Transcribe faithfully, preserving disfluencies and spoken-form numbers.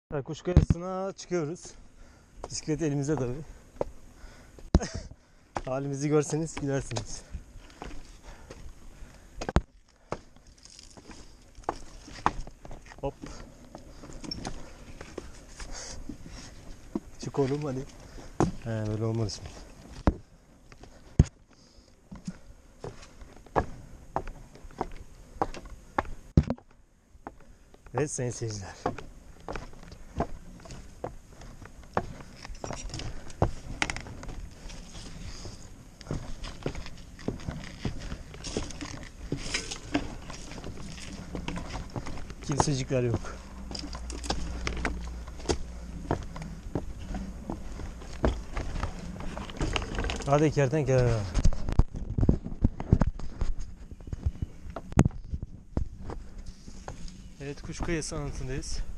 Kuş Kayası'na çıkıyoruz. Bisiklet elimizde tabii. Halimizi görseniz gülersiniz. Hop. Çık oğlum hadi. He, böyle olmaz şimdi. Evet sayın seyirciler. Kimsecikler yok. Hadi kertenkele. Evet, Kuş Kayası anıtındayız.